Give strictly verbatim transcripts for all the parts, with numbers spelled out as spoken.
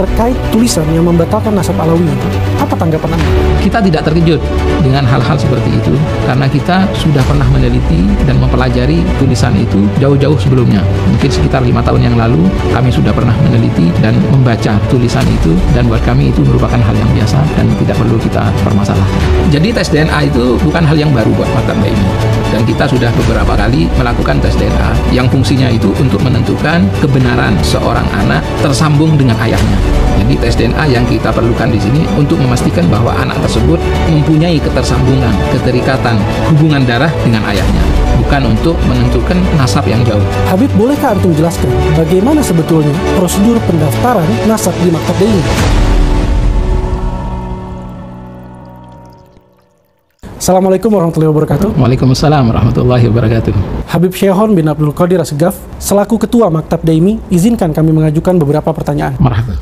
terkait tulisan yang membatalkan nasab Alawiyin. Apa tanggapan Anda? Kita tidak terkejut dengan hal-hal seperti itu karena kita sudah pernah meneliti dan mempelajari tulisan itu jauh-jauh sebelumnya. Mungkin sekitar lima tahun yang lalu kami sudah pernah meneliti dan membaca tulisan itu, dan buat kami itu merupakan hal yang biasa dan tidak perlu kita permasalahkan. Jadi tes D N A itu bukan hal yang baru buat Maktab Daimi, dan kita sudah beberapa kali melakukan tes D N A yang fungsinya itu untuk menentukan kebenaran seorang anak tersambung dengan ayahnya. Jadi tes D N A yang kita perlukan di sini untuk memastikan bahwa anak tersebut mempunyai ketersambungan, keterikatan, hubungan darah dengan ayahnya, bukan untuk menentukan nasab yang jauh. Habib, bolehkah antum jelaskan bagaimana sebetulnya prosedur pendaftaran nasab di Maktab Daimi? Assalamualaikum warahmatullahi wabarakatuh. Waalaikumsalam warahmatullahi wabarakatuh. Habib Syekhon bin Abdul Qadir Assegaf, selaku Ketua Maktab Daimi, izinkan kami mengajukan beberapa pertanyaan. Marhaba.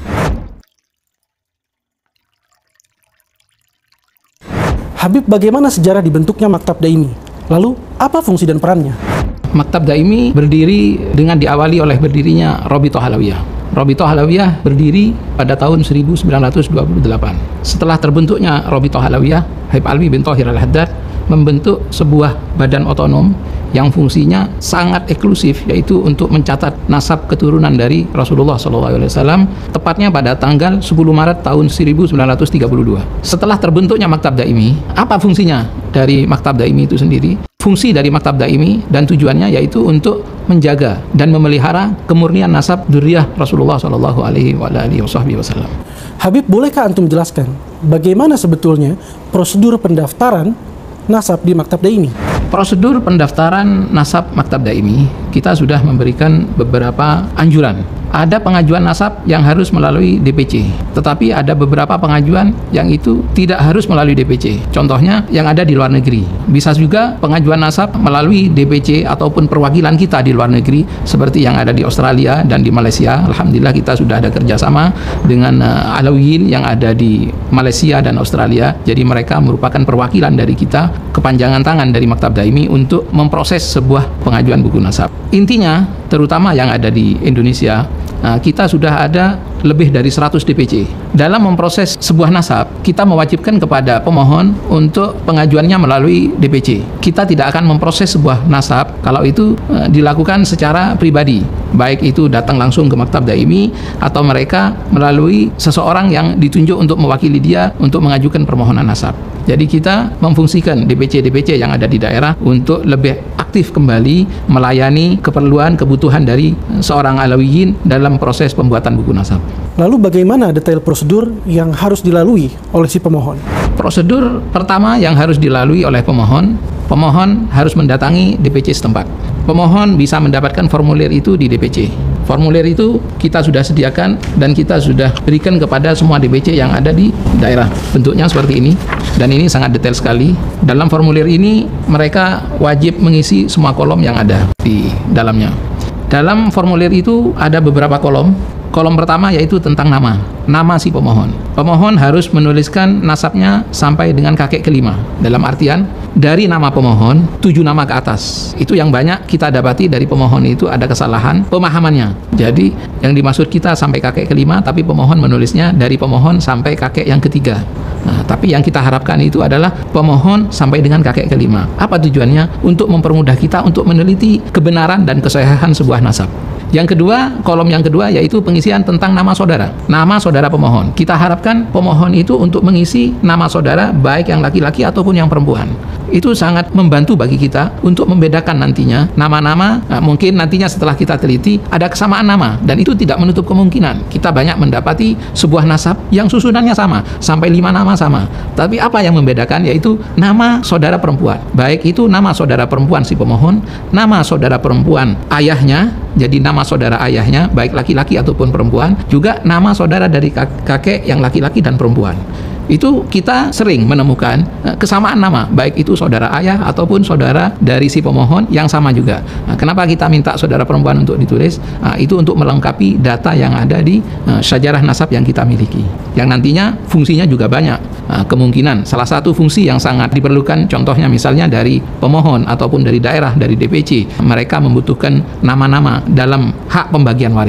Habib, bagaimana sejarah dibentuknya Maktab Daimi? Lalu, apa fungsi dan perannya? Maktab Daimi berdiri dengan diawali oleh berdirinya Rabithah Alawiyah. Rabithah Alawiyah berdiri pada tahun seribu sembilan ratus dua puluh delapan. Setelah terbentuknya Rabithah Alawiyah, Habib Alwi bin Thahir Al-Haddad membentuk sebuah badan otonom yang fungsinya sangat eksklusif, yaitu untuk mencatat nasab keturunan dari Rasulullah shallallahu alaihi wasallam, tepatnya pada tanggal sepuluh Maret tahun seribu sembilan ratus tiga puluh dua. Setelah terbentuknya Maktab Daimi, apa fungsinya dari Maktab Daimi itu sendiri? Fungsi dari Maktab Daimi dan tujuannya yaitu untuk menjaga dan memelihara kemurnian nasab dzurriyyah Rasulullah shallallahu alaihi wasallam. Habib, bolehkah antum jelaskan bagaimana sebetulnya prosedur pendaftaran nasab di Maktab Daimi? Prosedur pendaftaran nasab Maktab Daimi, kita sudah memberikan beberapa anjuran. Ada pengajuan nasab yang harus melalui D P C, tetapi ada beberapa pengajuan yang itu tidak harus melalui D P C. Contohnya yang ada di luar negeri. Bisa juga pengajuan nasab melalui D P C ataupun perwakilan kita di luar negeri, seperti yang ada di Australia dan di Malaysia. Alhamdulillah kita sudah ada kerjasama dengan uh, Alawiyin yang ada di Malaysia dan Australia. Jadi mereka merupakan perwakilan dari kita, kepanjangan tangan dari Maktab Daimi untuk memproses sebuah pengajuan buku nasab. Intinya, terutama yang ada di Indonesia, nah, kita sudah ada lebih dari seratus D P C. Dalam memproses sebuah nasab, kita mewajibkan kepada pemohon untuk pengajuannya melalui D P C. Kita tidak akan memproses sebuah nasab kalau itu e, dilakukan secara pribadi, baik itu datang langsung ke Maktab Daimi atau mereka melalui seseorang yang ditunjuk untuk mewakili dia untuk mengajukan permohonan nasab. Jadi kita memfungsikan D P C-D P C yang ada di daerah untuk lebih aktif kembali melayani keperluan, kebutuhan dari seorang Alawiyin dalam proses pembuatan buku nasab. Lalu bagaimana detail prosedur yang harus dilalui oleh si pemohon? Prosedur pertama yang harus dilalui oleh pemohon, pemohon harus mendatangi D P C setempat. Pemohon bisa mendapatkan formulir itu di D P C. Formulir itu kita sudah sediakan dan kita sudah berikan kepada semua D P C yang ada di daerah. Bentuknya seperti ini, dan ini sangat detail sekali. Dalam formulir ini mereka wajib mengisi semua kolom yang ada di dalamnya. Dalam formulir itu ada beberapa kolom. Kolom pertama yaitu tentang nama, nama si pemohon. Pemohon harus menuliskan nasabnya sampai dengan kakek kelima. Dalam artian, dari nama pemohon, tujuh nama ke atas. Itu yang banyak kita dapati dari pemohon itu ada kesalahan pemahamannya. Jadi, yang dimaksud kita sampai kakek kelima, tapi pemohon menulisnya dari pemohon sampai kakek yang ketiga. Nah, tapi yang kita harapkan itu adalah pemohon sampai dengan kakek kelima. Apa tujuannya? Untuk mempermudah kita untuk meneliti kebenaran dan kesahihan sebuah nasab. Yang kedua, kolom yang kedua yaitu pengisian tentang nama saudara. Nama saudara pemohon. Kita harapkan pemohon itu untuk mengisi nama saudara baik yang laki-laki ataupun yang perempuan. Itu sangat membantu bagi kita untuk membedakan nantinya nama-nama. Nah, mungkin nantinya setelah kita teliti ada kesamaan nama, dan itu tidak menutup kemungkinan. Kita banyak mendapati sebuah nasab yang susunannya sama, sampai lima nama sama. Tapi apa yang membedakan yaitu nama saudara perempuan. Baik itu nama saudara perempuan si pemohon, nama saudara perempuan ayahnya, jadi nama saudara ayahnya baik laki-laki ataupun perempuan, juga nama saudara dari kakek yang laki-laki dan perempuan. Itu kita sering menemukan uh, kesamaan nama, baik itu saudara ayah ataupun saudara dari si pemohon yang sama juga. Nah, kenapa kita minta saudara perempuan untuk ditulis? Nah, itu untuk melengkapi data yang ada di uh, syajarah nasab yang kita miliki, yang nantinya fungsinya juga banyak. Nah, kemungkinan salah satu fungsi yang sangat diperlukan, contohnya misalnya dari pemohon ataupun dari daerah, dari D P C, mereka membutuhkan nama-nama dalam hak pembagian waris.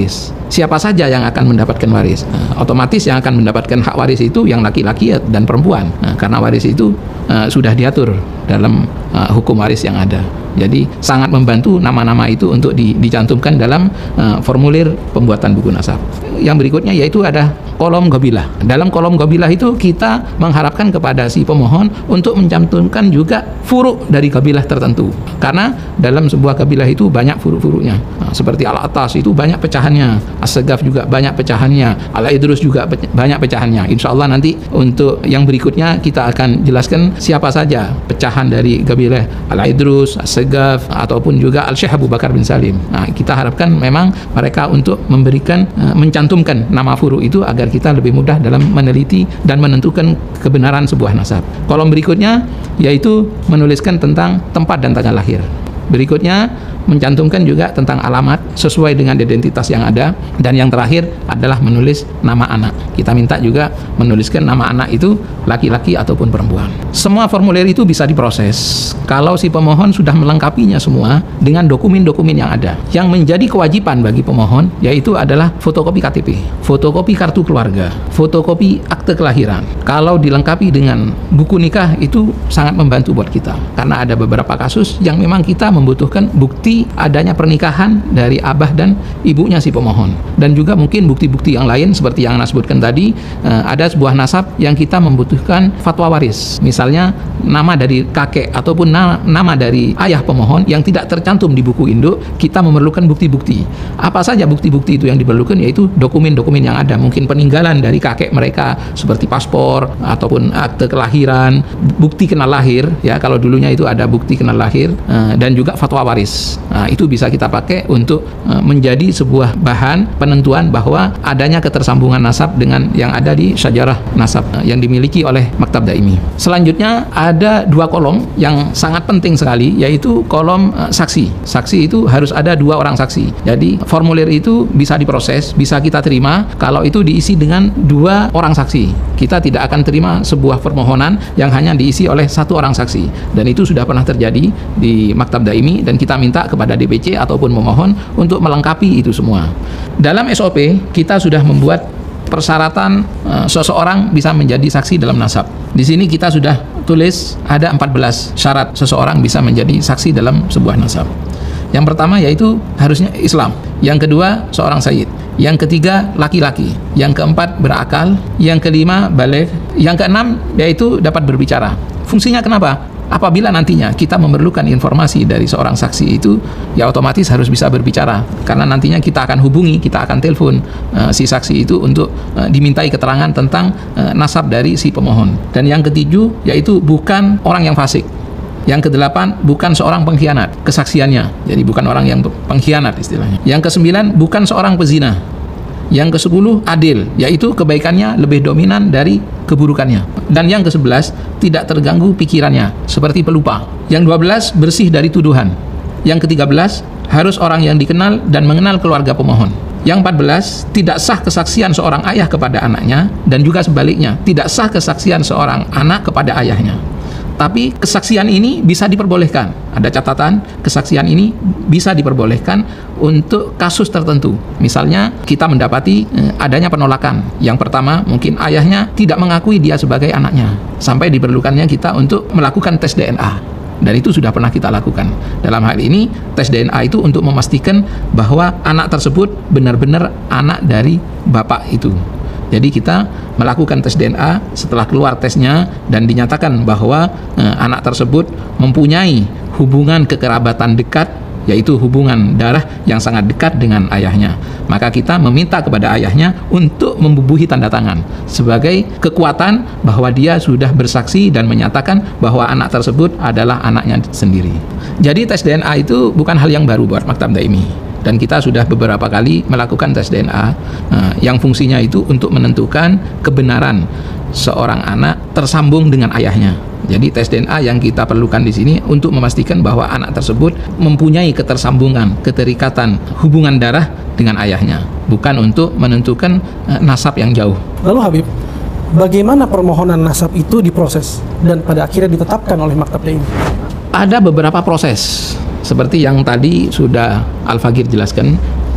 siapa saja yang akan mendapatkan waris. Nah, otomatis yang akan mendapatkan hak waris itu yang laki-laki dan perempuan. Nah, karena waris itu uh, sudah diatur dalam uh, hukum waris yang ada. Jadi sangat membantu nama-nama itu untuk di, dicantumkan dalam uh, formulir pembuatan buku nasab. Yang berikutnya yaitu ada kolom qabilah. Dalam kolom qabilah itu kita mengharapkan kepada si pemohon untuk mencantumkan juga furuk dari qabilah tertentu. Karena dalam sebuah qabilah itu banyak furuk-furuknya. Nah, seperti Al-Atas itu banyak pecahannya, As-Sagaf juga banyak pecahannya, Al-Idrus juga pe banyak pecahannya. Insya Allah nanti untuk yang berikutnya kita akan jelaskan siapa saja pecahan dari qabilah Al-Idrus, As-Sagaf, ataupun juga Al-Syekh Abu Bakar bin Salim. Nah, kita harapkan memang mereka untuk memberikan, uh, mencantumkan nama furuk itu agar kita lebih mudah dalam meneliti dan menentukan kebenaran sebuah nasab. Kolom berikutnya yaitu menuliskan tentang tempat dan tanggal lahir. Berikutnya mencantumkan juga tentang alamat sesuai dengan identitas yang ada, dan yang terakhir adalah menulis nama anak. Kita minta juga menuliskan nama anak itu laki-laki ataupun perempuan. Semua formulir itu bisa diproses kalau si pemohon sudah melengkapinya semua dengan dokumen-dokumen yang ada. Yang menjadi kewajiban bagi pemohon yaitu adalah fotokopi K T P, fotokopi kartu keluarga, fotokopi akte kelahiran. Kalau dilengkapi dengan buku nikah itu sangat membantu buat kita, karena ada beberapa kasus yang memang kita membutuhkan bukti adanya pernikahan dari abah dan ibunya si pemohon, dan juga mungkin bukti-bukti yang lain seperti yang Anda sebutkan tadi. eh, ada sebuah nasab yang kita membutuhkan fatwa waris, misalnya nama dari kakek ataupun na nama dari ayah pemohon yang tidak tercantum di buku induk. Kita memerlukan bukti-bukti. Apa saja bukti-bukti itu yang diperlukan? Yaitu dokumen-dokumen yang ada, mungkin peninggalan dari kakek mereka seperti paspor ataupun akte kelahiran, bukti kenal lahir ya, kalau dulunya itu ada bukti kenal lahir, eh, dan juga fatwa waris. Nah, itu bisa kita pakai untuk uh, menjadi sebuah bahan penentuan bahwa adanya ketersambungan nasab dengan yang ada di syajarah nasab uh, yang dimiliki oleh Maktab Daimi. Selanjutnya ada dua kolom yang sangat penting sekali, yaitu kolom uh, saksi. Saksi itu harus ada dua orang saksi. Jadi formulir itu bisa diproses, bisa kita terima kalau itu diisi dengan dua orang saksi. Kita tidak akan terima sebuah permohonan yang hanya diisi oleh satu orang saksi, dan itu sudah pernah terjadi di Maktab Daimi, dan kita minta kepada D P C ataupun pemohon untuk melengkapi itu semua. Dalam S O P kita sudah membuat persyaratan uh, seseorang bisa menjadi saksi dalam nasab. Di sini kita sudah tulis ada empat belas syarat seseorang bisa menjadi saksi dalam sebuah nasab. Yang pertama yaitu harusnya Islam. Yang kedua seorang sayyid. Yang ketiga laki-laki. Yang keempat berakal. Yang kelima baligh. Yang keenam yaitu dapat berbicara. Fungsinya kenapa? Apabila nantinya kita memerlukan informasi dari seorang saksi itu, ya otomatis harus bisa berbicara, karena nantinya kita akan hubungi, kita akan telepon uh, si saksi itu untuk uh, dimintai keterangan tentang uh, nasab dari si pemohon. Dan yang ketujuh yaitu bukan orang yang fasik. Yang kedelapan bukan seorang pengkhianat kesaksiannya, jadi bukan orang yang pengkhianat istilahnya. Yang kesembilan bukan seorang pezina. Yang kesepuluh adil, yaitu kebaikannya lebih dominan dari keburukannya. Dan yang kesebelas tidak terganggu pikirannya, seperti pelupa. Yang dua belas bersih dari tuduhan. Yang ketiga belas harus orang yang dikenal dan mengenal keluarga pemohon. Yang empat belas tidak sah kesaksian seorang ayah kepada anaknya, dan juga sebaliknya tidak sah kesaksian seorang anak kepada ayahnya. Tapi kesaksian ini bisa diperbolehkan. Ada catatan, kesaksian ini bisa diperbolehkan untuk kasus tertentu. Misalnya kita mendapati eh, adanya penolakan. Yang pertama, mungkin ayahnya tidak mengakui dia sebagai anaknya, sampai diperlukannya kita untuk melakukan tes D N A. Dan itu sudah pernah kita lakukan. Dalam hal ini, tes D N A itu untuk memastikan bahwa anak tersebut benar-benar anak dari bapak itu. Jadi kita melakukan tes D N A, setelah keluar tesnya dan dinyatakan bahwa eh, anak tersebut mempunyai hubungan kekerabatan dekat, yaitu hubungan darah yang sangat dekat dengan ayahnya. Maka kita meminta kepada ayahnya untuk membubuhi tanda tangan sebagai kekuatan bahwa dia sudah bersaksi dan menyatakan bahwa anak tersebut adalah anaknya sendiri. Jadi tes D N A itu bukan hal yang baru buat Maktab Daimi. Dan kita sudah beberapa kali melakukan tes D N A uh, yang fungsinya itu untuk menentukan kebenaran seorang anak tersambung dengan ayahnya. Jadi tes D N A yang kita perlukan di sini untuk memastikan bahwa anak tersebut mempunyai ketersambungan, keterikatan hubungan darah dengan ayahnya, bukan untuk menentukan uh, nasab yang jauh. Lalu Habib, bagaimana permohonan nasab itu diproses dan pada akhirnya ditetapkan oleh Maktab Daimi? Ada beberapa proses. Seperti yang tadi sudah Al-Fagir jelaskan,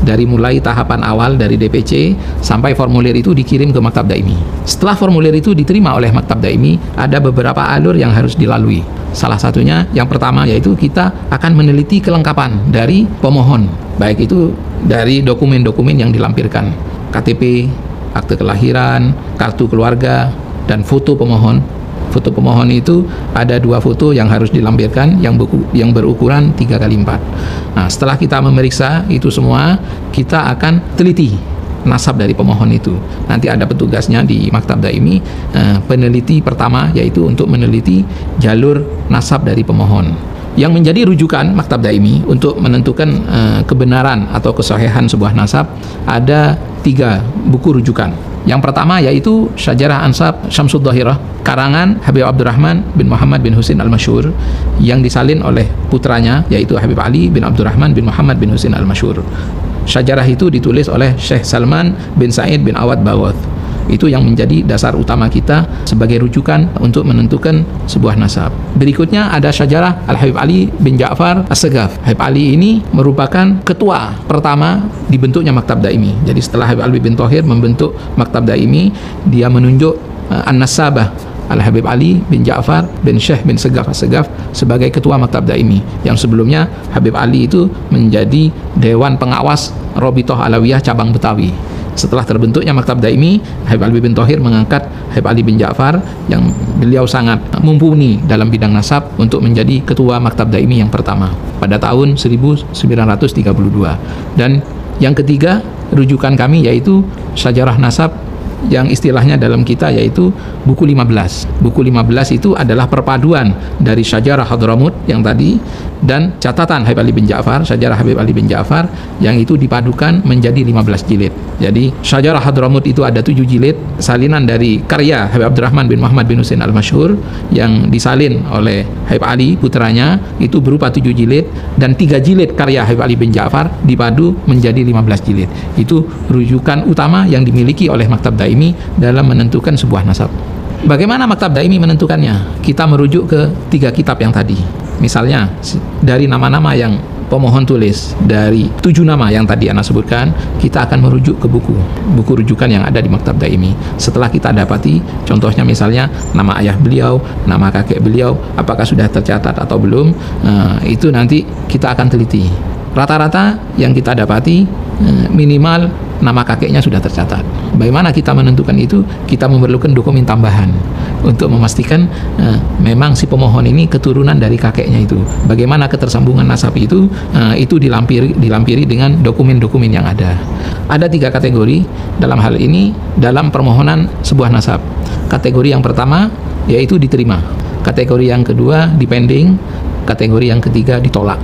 dari mulai tahapan awal dari D P C sampai formulir itu dikirim ke Maktab Daimi. Setelah formulir itu diterima oleh Maktab Daimi, ada beberapa alur yang harus dilalui. Salah satunya yang pertama yaitu kita akan meneliti kelengkapan dari pemohon, baik itu dari dokumen-dokumen yang dilampirkan, K T P, akte kelahiran, kartu keluarga, dan foto pemohon. Foto pemohon itu ada dua foto yang harus dilampirkan yang, buku, yang berukuran tiga kali empat. Nah, setelah kita memeriksa itu semua, kita akan teliti nasab dari pemohon itu. Nanti ada petugasnya di Maktab Daimi, eh, peneliti pertama yaitu untuk meneliti jalur nasab dari pemohon. Yang menjadi rujukan Maktab Daimi untuk menentukan eh, kebenaran atau kesahihan sebuah nasab ada tiga buku rujukan. Yang pertama yaitu Syajarah Ansab Syamsud Dhahirah karangan Habib Abdurrahman bin Muhammad bin Husin Al-Masyhur yang disalin oleh putranya yaitu Habib Ali bin Abdurrahman bin Muhammad bin Husin Al-Masyhur. Syajarah itu ditulis oleh Syekh Salman bin Said bin Awad Bawath. Itu yang menjadi dasar utama kita sebagai rujukan untuk menentukan sebuah nasab. Berikutnya ada Syajarah Al-Habib Ali bin Ja'far As-Segaf. Habib Ali ini merupakan ketua pertama dibentuknya Maktab Daimi. Jadi setelah Habib Ali bin Thohir membentuk Maktab Daimi, dia menunjuk uh, An-Nasabah Al-Habib Ali bin Ja'far bin Syekh bin Segaf As-Segaf sebagai ketua Maktab Daimi. Yang sebelumnya Habib Ali itu menjadi Dewan Pengawas Robitoh Alawiyah cabang Betawi. Setelah terbentuknya Maktab Daimi, Habib Ali bin Thohir mengangkat Habib Ali bin Ja'far yang beliau sangat mumpuni dalam bidang nasab untuk menjadi ketua Maktab Daimi yang pertama pada tahun seribu sembilan ratus tiga puluh dua. Dan yang ketiga rujukan kami yaitu Syajarah Nasab yang istilahnya dalam kita yaitu buku lima belas. Buku lima belas itu adalah perpaduan dari Syajarah Hadramut yang tadi dan catatan Habib Ali bin Ja'far, Syajarah Habib Ali bin Ja'far yang itu dipadukan menjadi lima belas jilid. Jadi Syajarah Hadramut itu ada tujuh jilid, salinan dari karya Habib Abdurrahman bin Muhammad bin Husin Al-Masyhur yang disalin oleh Habib Ali putranya itu berupa tujuh jilid, dan tiga jilid karya Habib Ali bin Ja'far dipadu menjadi lima belas jilid. Itu rujukan utama yang dimiliki oleh Maktab Daimi dalam menentukan sebuah nasab. Bagaimana Maktab Daimi menentukannya? Kita merujuk ke tiga kitab yang tadi. Misalnya dari nama-nama yang pemohon tulis, dari tujuh nama yang tadi Anda sebutkan, kita akan merujuk ke buku buku rujukan yang ada di Maktab Daimi. Setelah kita dapati, contohnya misalnya nama ayah beliau, nama kakek beliau, apakah sudah tercatat atau belum, nah, itu nanti kita akan teliti. Rata-rata yang kita dapati minimal nama kakeknya sudah tercatat. Bagaimana kita menentukan itu? Kita memerlukan dokumen tambahan untuk memastikan uh, memang si pemohon ini keturunan dari kakeknya itu. Bagaimana ketersambungan nasab itu? Uh, itu dilampiri, dilampiri dengan dokumen-dokumen yang ada. Ada tiga kategori dalam hal ini dalam permohonan sebuah nasab. Kategori yang pertama yaitu diterima. Kategori yang kedua dipending. Kategori yang ketiga ditolak.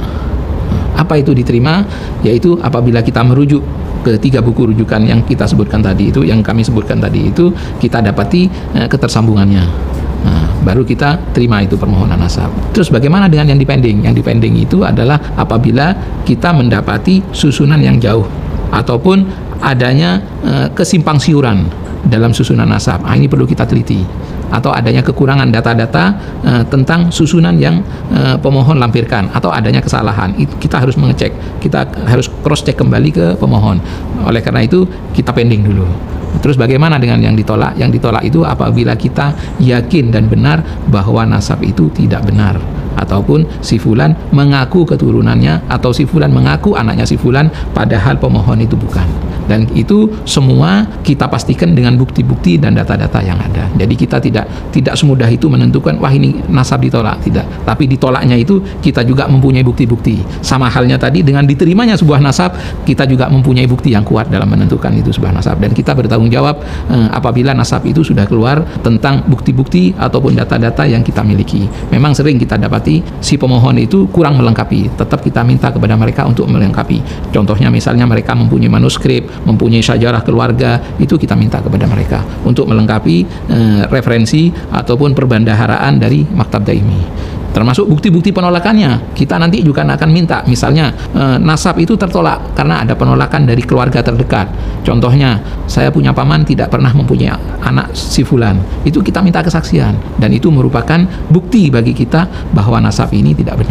Apa itu diterima? Yaitu apabila kita merujuk ke tiga buku rujukan yang kita sebutkan tadi itu, yang kami sebutkan tadi itu, kita dapati eh, ketersambungannya. Nah, baru kita terima itu permohonan nasab. Terus bagaimana dengan yang dipending? Yang dipending itu adalah apabila kita mendapati susunan yang jauh ataupun adanya eh, kesimpangsiuran dalam susunan nasab. Nah, ini perlu kita teliti. Atau adanya kekurangan data-data uh, tentang susunan yang uh, pemohon lampirkan, atau adanya kesalahan, itu kita harus mengecek, kita harus cross check kembali ke pemohon. Oleh karena itu kita pending dulu. Terus bagaimana dengan yang ditolak? Yang ditolak itu apabila kita yakin dan benar bahwa nasab itu tidak benar, ataupun si fulan mengaku keturunannya, atau si fulan mengaku anaknya si fulan padahal pemohon itu bukan. Dan itu semua kita pastikan dengan bukti-bukti dan data-data yang ada. Jadi kita tidak tidak semudah itu menentukan wah ini nasab ditolak, tidak. Tapi ditolaknya itu kita juga mempunyai bukti-bukti. Sama halnya tadi dengan diterimanya sebuah nasab, kita juga mempunyai bukti yang kuat dalam menentukan itu sebuah nasab, dan kita bertanggung jawab eh, apabila nasab itu sudah keluar tentang bukti-bukti ataupun data-data yang kita miliki. Memang sering kita dapati si pemohon itu kurang melengkapi, tetap kita minta kepada mereka untuk melengkapi. Contohnya misalnya mereka mempunyai manuskrip, mempunyai syajarah keluarga, itu kita minta kepada mereka untuk melengkapi eh, referensi ataupun perbendaharaan dari Maktab Daimi. Termasuk bukti-bukti penolakannya, kita nanti juga akan minta. Misalnya eh, nasab itu tertolak karena ada penolakan dari keluarga terdekat. Contohnya, saya punya paman tidak pernah mempunyai anak si fulan. Itu kita minta kesaksian, dan itu merupakan bukti bagi kita bahwa nasab ini tidak benar.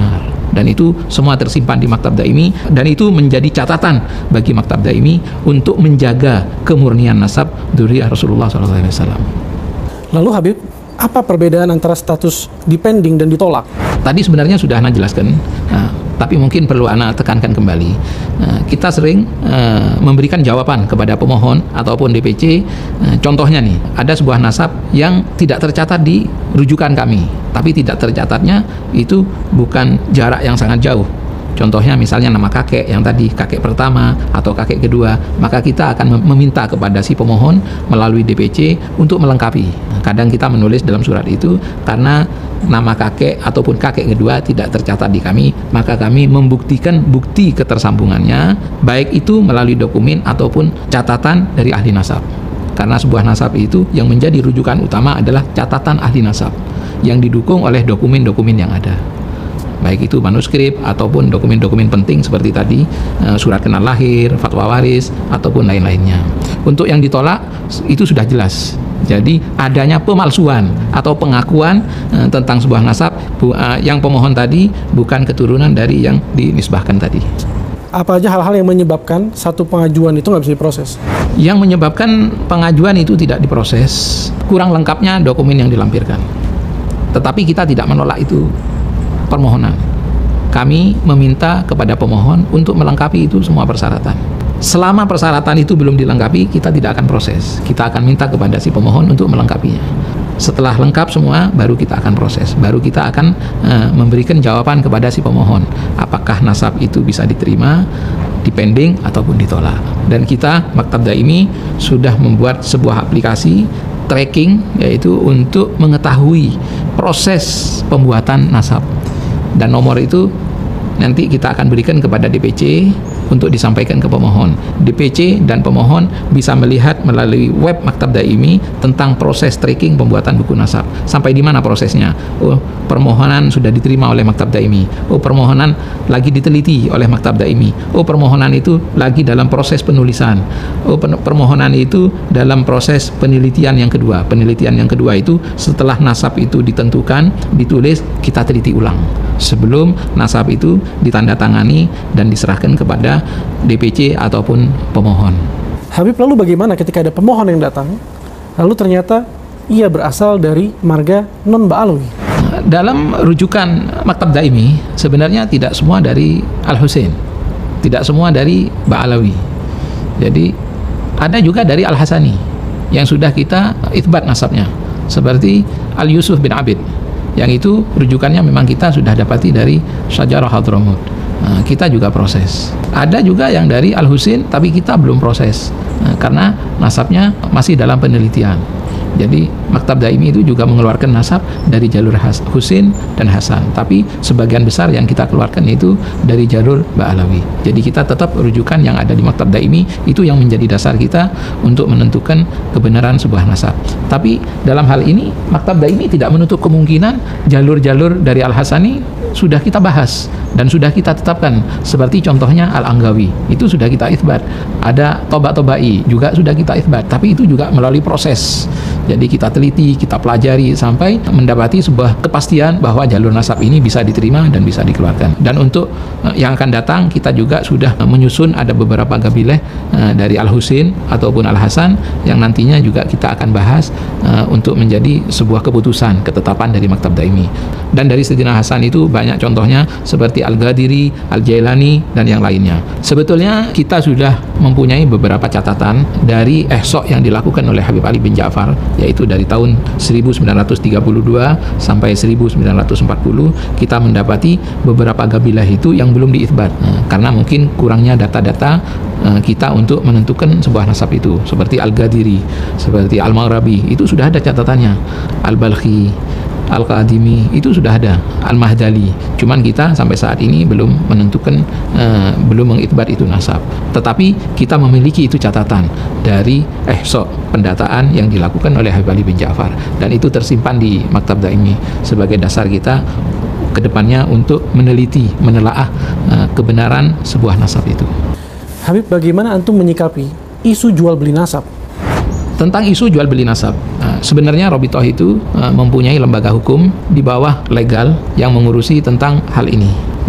dan itu semua tersimpan di Maktab Daimi, dan itu menjadi catatan bagi Maktab Daimi untuk menjaga kemurnian nasab dzurriyyah Rasulullah shallallahu alaihi wasallam. Lalu Habib, apa perbedaan antara status dipending dan ditolak? Tadi sebenarnya sudah Ana jelaskan, nah, tapi mungkin perlu Ana tekankan kembali. Nah, kita sering uh, memberikan jawaban kepada pemohon ataupun D P C. Uh, contohnya nih, ada sebuah nasab yang tidak tercatat di rujukan kami, tapi tidak tercatatnya itu bukan jarak yang sangat jauh. Contohnya misalnya nama kakek yang tadi, kakek pertama atau kakek kedua, maka kita akan meminta kepada si pemohon melalui D P C untuk melengkapi. Kadang kita menulis dalam surat itu karena nama kakek ataupun kakek kedua tidak tercatat di kami, maka kami membuktikan bukti ketersambungannya, baik itu melalui dokumen ataupun catatan dari ahli nasab. Karena sebuah nasab itu yang menjadi rujukan utama adalah catatan ahli nasab yang didukung oleh dokumen-dokumen yang ada, baik itu manuskrip ataupun dokumen-dokumen penting seperti tadi surat kenal lahir, fatwa waris ataupun lain-lainnya. Untuk yang ditolak itu sudah jelas. Jadi adanya pemalsuan atau pengakuan uh, tentang sebuah nasab bu, uh, yang pemohon tadi bukan keturunan dari yang dinisbahkan tadi. Apa aja hal-hal yang menyebabkan satu pengajuan itu nggak bisa diproses? Yang menyebabkan pengajuan itu tidak diproses, kurang lengkapnya dokumen yang dilampirkan. Tetapi kita tidak menolak itu permohonan. Kami meminta kepada pemohon untuk melengkapi itu semua persyaratan. Selama persyaratan itu belum dilengkapi, kita tidak akan proses. Kita akan minta kepada si pemohon untuk melengkapinya. Setelah lengkap semua, baru kita akan proses. Baru kita akan uh, memberikan jawaban kepada si pemohon. Apakah nasab itu bisa diterima, dipending, ataupun ditolak. Dan kita, Maktab Daimi, sudah membuat sebuah aplikasi tracking, yaitu untuk mengetahui proses pembuatan nasab. Dan nomor itu nanti kita akan berikan kepada D P C untuk disampaikan ke pemohon. D P C dan pemohon bisa melihat melalui web Maktab Daimi tentang proses tracking pembuatan buku nasab. Sampai di mana prosesnya? Oh, permohonan sudah diterima oleh Maktab Daimi. Oh, permohonan lagi diteliti oleh Maktab Daimi. Oh, permohonan itu lagi dalam proses penulisan. Oh, permohonan itu dalam proses penelitian yang kedua. Penelitian yang kedua itu setelah nasab itu ditentukan, ditulis, kita teliti ulang sebelum nasab itu ditandatangani dan diserahkan kepada D P C ataupun pemohon. Habib, lalu bagaimana ketika ada pemohon yang datang, lalu ternyata ia berasal dari marga non-Ba'alawi? Dalam rujukan Maktab Daimi, sebenarnya tidak semua dari Al-Husain, tidak semua dari Ba'alawi. Jadi ada juga dari Al-Hasani yang sudah kita itsbat nasabnya, seperti Al-Yusuf bin Abid, yang itu rujukannya memang kita sudah dapati dari Syajarah Hadramut. Nah, kita juga proses. Ada juga yang dari Al-Husain, tapi kita belum proses, nah, karena nasabnya masih dalam penelitian. Jadi Maktab Daimi itu juga mengeluarkan nasab dari jalur Husain dan Hasan, tapi sebagian besar yang kita keluarkan itu dari jalur Ba'alawi. Jadi kita tetap rujukan yang ada di Maktab Daimi itu yang menjadi dasar kita untuk menentukan kebenaran sebuah nasab. Tapi dalam hal ini Maktab Daimi tidak menutup kemungkinan jalur-jalur dari Al-Hasani sudah kita bahas dan sudah kita tetapkan, seperti contohnya Al-Anggawi itu sudah kita itsbat. Ada Toba-Tobai juga sudah kita itsbat, tapi itu juga melalui proses. Jadi kita teliti, kita pelajari sampai mendapati sebuah kepastian bahwa jalur nasab ini bisa diterima dan bisa dikeluarkan. Dan untuk uh, yang akan datang, kita juga sudah uh, menyusun ada beberapa gabileh uh, dari Al-Husain ataupun Al-Hasan yang nantinya juga kita akan bahas uh, untuk menjadi sebuah keputusan ketetapan dari Maktab Daimi. Dan dari Sayyidina Hasan itu banyak contohnya seperti Al-Ghadiri, Al-Jailani dan yang lainnya. Sebetulnya kita sudah mempunyai beberapa catatan dari ihsa yang dilakukan oleh Habib Ali bin Ja'far, yaitu dari tahun seribu sembilan ratus tiga puluh dua sampai seribu sembilan ratus empat puluh, kita mendapati beberapa gabilah itu yang belum diitsbat, nah, karena mungkin kurangnya data-data uh, kita untuk menentukan sebuah nasab itu. Seperti Al-Ghadiri, seperti Al-Maghrabi, itu sudah ada catatannya. Al-Balkhi, Al-Qadimi itu sudah ada, Al-Mahdali. Cuman kita sampai saat ini belum menentukan, uh, belum mengitsbat itu nasab. Tetapi kita memiliki itu catatan dari ihsa pendataan yang dilakukan oleh Habib Ali bin Ja'far, dan itu tersimpan di Maktab Daimi sebagai dasar kita kedepannya untuk meneliti, menelaah uh, kebenaran sebuah nasab itu. Habib, bagaimana antum menyikapi isu jual beli nasab? Tentang isu jual beli nasab, nah, sebenarnya Robitoh itu uh, mempunyai lembaga hukum di bawah legal yang mengurusi tentang hal ini.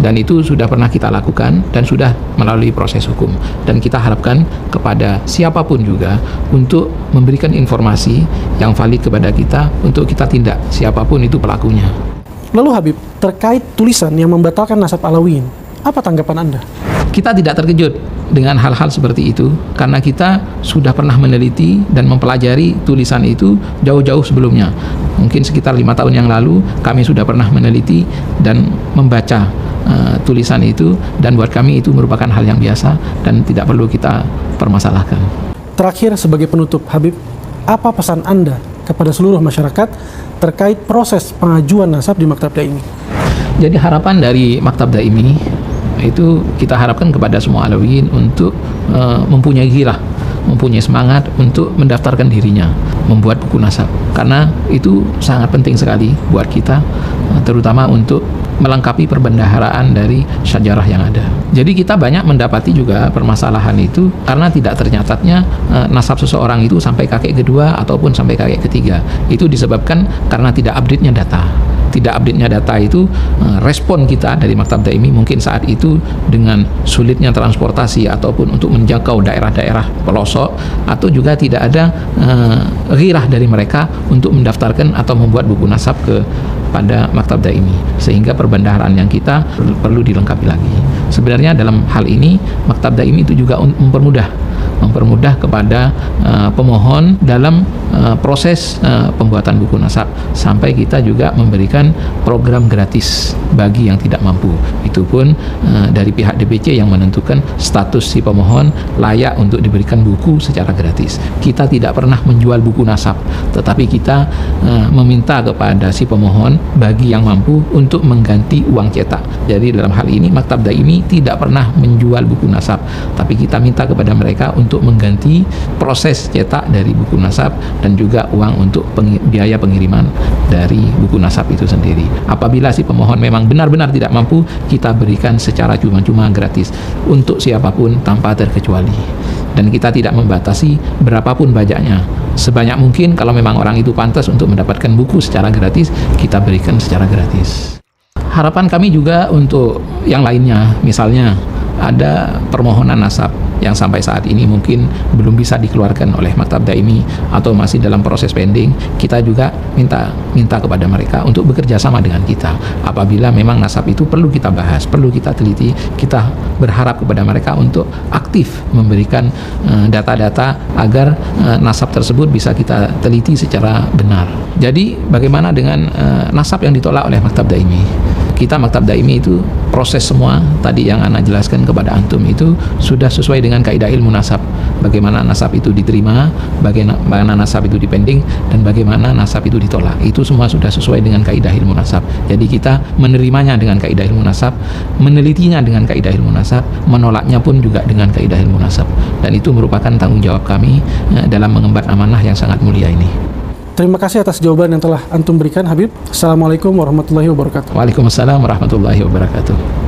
dan itu sudah pernah kita lakukan dan sudah melalui proses hukum, dan kita harapkan kepada siapapun juga untuk memberikan informasi yang valid kepada kita untuk kita tindak siapapun itu pelakunya. Lalu Habib, terkait tulisan yang membatalkan nasab Alawiyin, apa tanggapan Anda? Kita tidak terkejut dengan hal-hal seperti itu karena kita sudah pernah meneliti dan mempelajari tulisan itu jauh-jauh sebelumnya. Mungkin sekitar lima tahun yang lalu kami sudah pernah meneliti dan membaca uh, tulisan itu, dan buat kami itu merupakan hal yang biasa dan tidak perlu kita permasalahkan. Terakhir, sebagai penutup, Habib, apa pesan Anda kepada seluruh masyarakat terkait proses pengajuan nasab di Maktab Daimi? Jadi harapan dari Maktab Daimi itu kita harapkan kepada semua Alawiyin untuk uh, mempunyai gairah, mempunyai semangat untuk mendaftarkan dirinya, membuat buku nasab, karena itu sangat penting sekali buat kita, uh, terutama untuk melengkapi perbendaharaan dari syajarah yang ada. Jadi kita banyak mendapati juga permasalahan itu karena tidak tercatatnya uh, nasab seseorang itu sampai kakek kedua ataupun sampai kakek ketiga. Itu disebabkan karena tidak update-nya data. Tidak update-nya data itu, respon kita dari Maktab Daimi mungkin saat itu dengan sulitnya transportasi ataupun untuk menjangkau daerah-daerah pelosok, atau juga tidak ada uh, ghirah dari mereka untuk mendaftarkan atau membuat buku nasab ke pada Maktab Daimi, sehingga perbendaharaan yang kita perlu dilengkapi lagi. Sebenarnya dalam hal ini Maktab Daimi itu juga mempermudah mempermudah kepada uh, pemohon dalam uh, proses uh, pembuatan buku nasab, sampai kita juga memberikan program gratis bagi yang tidak mampu. Itu pun uh, dari pihak D P C yang menentukan status si pemohon layak untuk diberikan buku secara gratis. Kita tidak pernah menjual buku nasab, tetapi kita uh, meminta kepada si pemohon bagi yang mampu untuk mengganti uang cetak. Jadi dalam hal ini Maktab Daimi tidak pernah menjual buku nasab, tapi kita minta kepada mereka untuk untuk mengganti proses cetak dari buku nasab dan juga uang untuk peng biaya pengiriman dari buku nasab itu sendiri. Apabila si pemohon memang benar-benar tidak mampu, kita berikan secara cuma-cuma gratis untuk siapapun tanpa terkecuali, dan kita tidak membatasi berapapun pajaknya. Sebanyak mungkin kalau memang orang itu pantas untuk mendapatkan buku secara gratis, kita berikan secara gratis. Harapan kami juga untuk yang lainnya, misalnya ada permohonan nasab yang sampai saat ini mungkin belum bisa dikeluarkan oleh Maktab Daimi atau masih dalam proses pending, kita juga minta minta kepada mereka untuk bekerja sama dengan kita. Apabila memang nasab itu perlu kita bahas, perlu kita teliti, kita berharap kepada mereka untuk aktif memberikan data-data uh, agar uh, nasab tersebut bisa kita teliti secara benar. Jadi bagaimana dengan uh, nasab yang ditolak oleh Maktab Daimi? Kita Maktab Daimi itu proses semua tadi yang Ana jelaskan kepada antum itu sudah sesuai dengan kaidah ilmu nasab. Bagaimana nasab itu diterima, bagaimana nasab itu dipending, dan bagaimana nasab itu ditolak. Itu semua sudah sesuai dengan kaidah ilmu nasab. Jadi kita menerimanya dengan kaidah ilmu nasab, menelitinya dengan kaidah ilmu nasab, menolaknya pun juga dengan kaidah ilmu nasab. Dan itu merupakan tanggung jawab kami eh, dalam mengemban amanah yang sangat mulia ini. Terima kasih atas jawaban yang telah antum berikan, Habib. Assalamualaikum warahmatullahi wabarakatuh. Waalaikumsalam warahmatullahi wabarakatuh.